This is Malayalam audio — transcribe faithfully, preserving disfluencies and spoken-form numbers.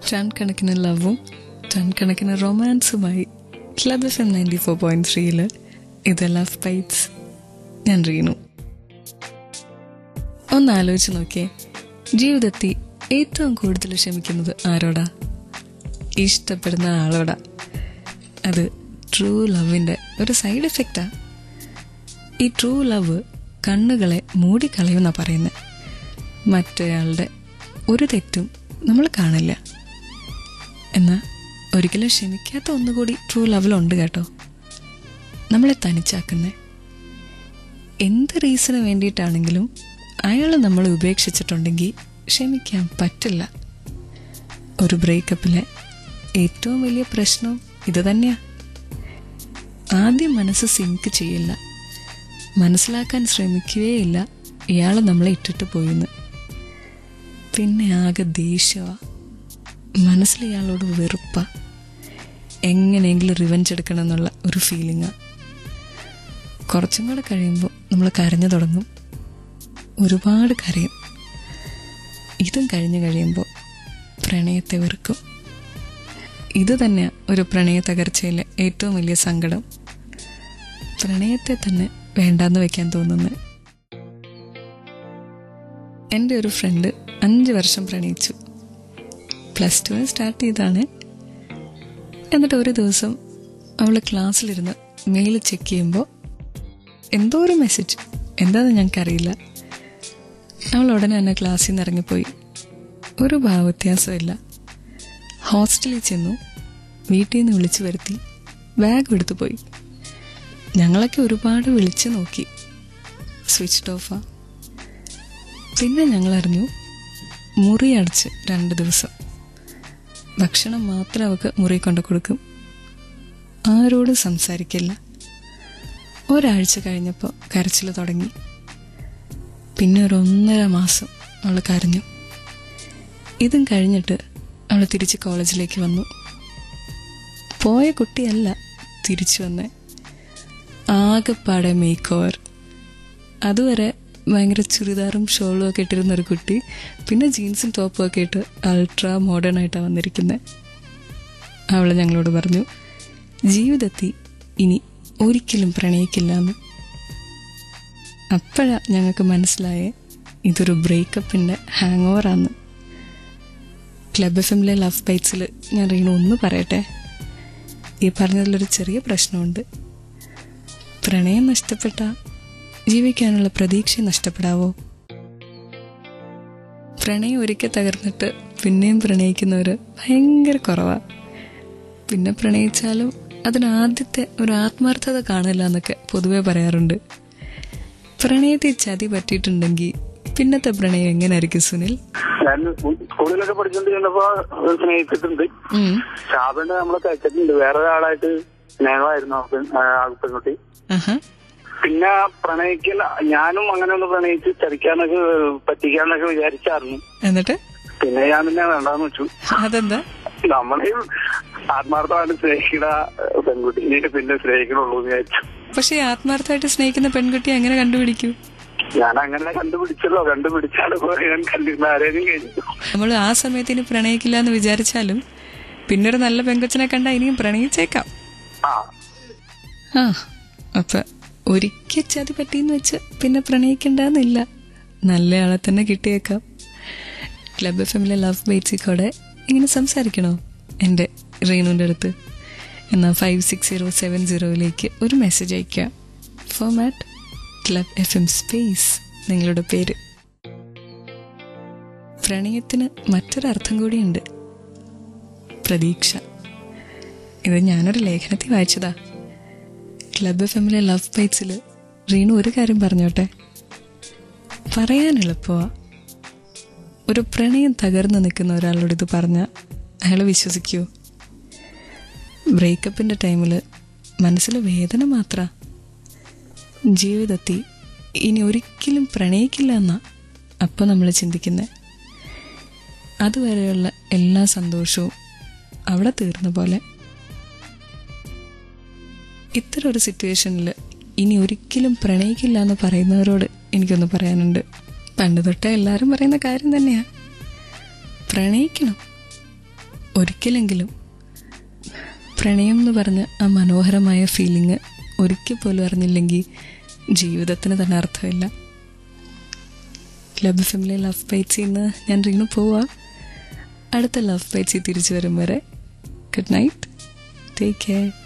ടൺ കണക്കിന് ലവും ടൺ കണക്കിന് റൊമാൻസുമായി club FM M ninety four point ത്രീയില് ഇത് ലവ് ബൈറ്റ്സ്. ഞാൻ റീനു. ഒന്ന് ആലോചിച്ച് നോക്കിയേ, ജീവിതത്തിൽ ഏറ്റവും കൂടുതൽ ക്ഷമിക്കുന്നത് ആരോടാ? ഇഷ്ടപ്പെടുന്ന ആളോടാ. അത് ട്രൂ ലവിൻ്റെ ഒരു സൈഡ് എഫക്റ്റാ. ഈ ട്രൂ ലവ് കണ്ണുകളെ മൂടിക്കളയുന്ന പറയുന്നത്. മറ്റൊരാളുടെ ഒരു തെറ്റും നമ്മൾ കാണില്ല. എന്നാൽ ഒരിക്കലും ക്ഷമിക്കാത്ത ഒന്നുകൂടി ട്രൂ ലവിലുണ്ട് കേട്ടോ. നമ്മളെ തനിച്ചാക്കുന്നേ. എന്ത് റീസണ് വേണ്ടിയിട്ടാണെങ്കിലും അയാൾ നമ്മളെ ഉപേക്ഷിച്ചിട്ടുണ്ടെങ്കിൽ ക്ഷമിക്കാൻ പറ്റില്ല. ഒരു ബ്രേക്കപ്പിലെ ഏറ്റവും വലിയ പ്രശ്നം ഇത് തന്നെയാ. ആദ്യം മനസ്സ് സിങ്ക് ചെയ്യില്ല, മനസ്സിലാക്കാൻ ശ്രമിക്കുകയില്ല ഇയാൾ നമ്മളെ ഇട്ടിട്ട് പോയിന്ന്. പിന്നെ ആകെ ദേഷ്യമാ, മനസ്സിൽ ഇയാളോട് വെറുപ്പ, എങ്ങനെയെങ്കിലും റിവെഞ്ച് എടുക്കണം എന്നുള്ള ഒരു ഫീലിംഗാ. കുറച്ചും കൂടെ കഴിയുമ്പോൾ നമ്മൾ കരഞ്ഞു തുടങ്ങും, ഒരുപാട് കരയും. ഇതും കഴിഞ്ഞു കഴിയുമ്പോൾ പ്രണയത്തെ വെറുക്കും. ഇത് തന്നെ ഒരു പ്രണയ തകർച്ചയിലെ ഏറ്റവും വലിയ സങ്കടം. പ്രണയത്തെ തന്നെ വേണ്ടാന്ന് വെക്കാൻ തോന്നുന്നത്. എൻ്റെ ഒരു ഫ്രണ്ട് അഞ്ച് വർഷം പ്രണയിച്ചു. പ്ലസ് ടു സ്റ്റാർട്ട് ചെയ്താണ്. എന്നിട്ട് ഒരു ദിവസം അവൾ ക്ലാസ്സിലിരുന്ന് മെയിൽ ചെക്ക് ചെയ്യുമ്പോൾ എന്തോ ഒരു മെസ്സേജ്, എന്താണെന്ന് ഞങ്ങൾക്കറിയില്ല. അവൾ ഉടനെ തന്നെ ക്ലാസ്സിൽ നിന്ന് ഇറങ്ങിപ്പോയി. ഒരു ഭാവവ്യത്യാസമില്ല. ഹോസ്റ്റലിൽ ചെന്നു, വീട്ടിൽ നിന്ന് വിളിച്ചു വരുത്തി, ബാഗ് എടുത്തു പോയി. ഞങ്ങളൊക്കെ ഒരുപാട് വിളിച്ചു നോക്കി, സ്വിച്ച് ഓഫാ. പിന്നെ ഞങ്ങളറിഞ്ഞു മുറി അടച്ച് രണ്ട് ദിവസം. ഭക്ഷണം മാത്രം അവൾക്ക് മുറി കൊണ്ട് കൊടുക്കും, ആരോടും സംസാരിക്കില്ല. ഒരാഴ്ച കഴിഞ്ഞപ്പോൾ കരച്ചിൽ തുടങ്ങി. പിന്നെ ഒരു ഒന്നര മാസം അവൾ കരഞ്ഞു. ഇതും കഴിഞ്ഞിട്ട് അവൾ തിരിച്ച് കോളേജിലേക്ക് വന്നു. പോയ കുട്ടിയല്ല തിരിച്ചു വന്നേ, ആകെപ്പാടെ മേക്ക് ഓവർ. അതുവരെ ഭയങ്കര ചുരിദാറും ഷോളും ഒക്കെ ഇട്ടിരുന്നൊരു കുട്ടി പിന്നെ ജീൻസും ടോപ്പും ഒക്കെ ഇട്ട് അൾട്രാ മോഡേൺ ആയിട്ടാണ് വന്നിരിക്കുന്നത്. അവൾ ഞങ്ങളോട് പറഞ്ഞു ജീവിതത്തിൽ ഇനി ഒരിക്കലും പ്രണയിക്കില്ല എന്ന്. അപ്പോഴാ ഞങ്ങൾക്ക് മനസ്സിലായേ ഇതൊരു ബ്രേക്കപ്പിൻ്റെ ഹാങ് ഓവറാന്ന്. ക്ലബ് എഫ് എമ്മിലെ ലവ് ബൈറ്റ്സിൽ ഞാൻ റീണു ഒന്ന് പറയട്ടെ. ഈ പറഞ്ഞതിലൊരു ചെറിയ പ്രശ്നമുണ്ട്. പ്രണയം നഷ്ടപ്പെട്ട ജീവിക്കാനുള്ള പ്രതീക്ഷ നഷ്ടപ്പെടാവോ? പ്രണയം ഒരിക്കൽ തകർന്നിട്ട് പിന്നെയും പ്രണയിക്കുന്നവർ ഭയങ്കര കുറവാണ്. പിന്നെ പ്രണയിച്ചാലും അതിനാദ്യത്തെ ഒരു ആത്മാർത്ഥത കാണില്ല എന്നൊക്കെ പൊതുവെ പറയാറുണ്ട്. പ്രണയത്തിൽ ചതി പറ്റിയിട്ടുണ്ടെങ്കിൽ പിന്നത്തെ പ്രണയം എങ്ങനെയായിരിക്കും സുനിൽ? ഞാൻ സ്കൂളിലൊക്കെ പഠിച്ചോണ്ടിരുന്നപ്പോ സ്നേഹിച്ചിട്ടുണ്ട്. ഷാബിന്റെ നമ്മളെ കഴിച്ചിട്ടുണ്ട്. വേറെ ഒരാളായിട്ട് സ്നേഹമായിരുന്നു പെൺകുട്ടി. പിന്നെ പ്രണയിക്കുന്ന ഞാനും അങ്ങനെ ഒന്ന് പ്രണയിച്ച് ചതിക്കാനൊക്കെ പറ്റിക്കാന്നൊക്കെ വിചാരിച്ചായിരുന്നു. എന്നിട്ട് പിന്നെ ഞാൻ പിന്നെ വേണ്ടാന്ന് വെച്ചു. അതെന്താ? നമ്മളെയും ആത്മാർത്ഥമായിട്ട് സ്നേഹിക്കുന്ന പെൺകുട്ടിനെ പിന്നെ സ്നേഹിക്കണുള്ളൂ എന്ന് വിചാരിച്ചു. പക്ഷെ ആത്മാർത്ഥമായിട്ട് സ്നേഹിക്കുന്ന പെൺകുട്ടിയെ എങ്ങനെ കണ്ടുപിടിക്കൂ? ഞാൻ അങ്ങനെ കണ്ടുപിടിച്ചല്ലോ. കണ്ടുപിടിച്ചാലും ഞാൻ കണ്ടിരുന്ന ആരെയും കഴിഞ്ഞു. നമ്മൾ ആ സമയത്തിന് പ്രണയിക്കില്ല എന്ന് വിചാരിച്ചാലും പിന്നൊരു നല്ല പെൺകൊച്ചിനെ കണ്ടാ ഇനിയും പ്രണയിച്ചേക്കാം. ആ അപ്പൊ ഒരിക്കൽ ചതി പറ്റിയെന്ന് വെച്ച് പിന്നെ പ്രണയിക്കണ്ടെന്നില്ല, നല്ലയാളെ തന്നെ കിട്ടിയേക്കാം. ക്ലബ് എഫ് എമ്മിലെ ലവ് ബൈറ്റ്സിൽ കൂടെ ഇങ്ങനെ സംസാരിക്കണോ എൻ്റെ റീനുവിൻ്റെ അടുത്ത്? എന്നാൽ ഫൈവ് സിക്സ് സീറോ സെവൻ സീറോയിലേക്ക് ഒരു മെസ്സേജ് അയക്കുക. ഫോമാറ്റ് ക്ലബ് എഫ് എം സ്പേസ് നിങ്ങളുടെ പേര്. പ്രണയത്തിന് മറ്റൊരർത്ഥം കൂടിയുണ്ട്, പ്രതീക്ഷ. ഇത് ഞാനൊരു ലേഖനത്തിൽ വായിച്ചതാ. ക്ലബ് എഫ് എമ്മിലെ ലവ് ബൈറ്റ്സിൽ റീനു ഒരു കാര്യം പറഞ്ഞോട്ടെ, പറയാൻ എളുപ്പമാ. ഒരു പ്രണയം തകർന്നു നിൽക്കുന്ന ഒരാളോട് ഇത് പറഞ്ഞാൽ അയാൾ വിശ്വസിക്കുമോ? ബ്രേക്കപ്പിൻ്റെ ടൈമിൽ മനസ്സിൽ വേദന മാത്രം. ജീവിതത്തിൽ ഇനി ഒരിക്കലും പ്രണയിക്കില്ല എന്നാ അപ്പം നമ്മൾ ചിന്തിക്കുന്നത്. അതുവരെയുള്ള എല്ലാ സന്തോഷവും അവിടെ തീർന്ന പോലെ. ഇത്തരം ഒരു സിറ്റുവേഷനിൽ ഇനി ഒരിക്കലും പ്രണയിക്കില്ല എന്ന് പറയുന്നവരോട് എനിക്കൊന്ന് പറയാനുണ്ട്. പണ്ട് തൊട്ടേ എല്ലാവരും പറയുന്ന കാര്യം തന്നെയാണ്, പ്രണയിക്കണം, ഒരിക്കലെങ്കിലും പ്രണയം എന്ന് പറഞ്ഞ ആ മനോഹരമായ ഫീലിംഗ് ഒരിക്കൽ പോലും അറിഞ്ഞില്ലെങ്കിൽ ജീവിതത്തിന് തന്നെ അർത്ഥമില്ല. ക്ലബ് ഫാമിലി ലവ് ബൈറ്റ്സിൽ നിന്ന് ഞാൻ റീണു പോവാ. അടുത്ത ലവ് ബൈറ്റ്സിൽ തിരിച്ചു വരും വരെ ഗുഡ് നൈറ്റ്, ടേക്ക് കെയർ.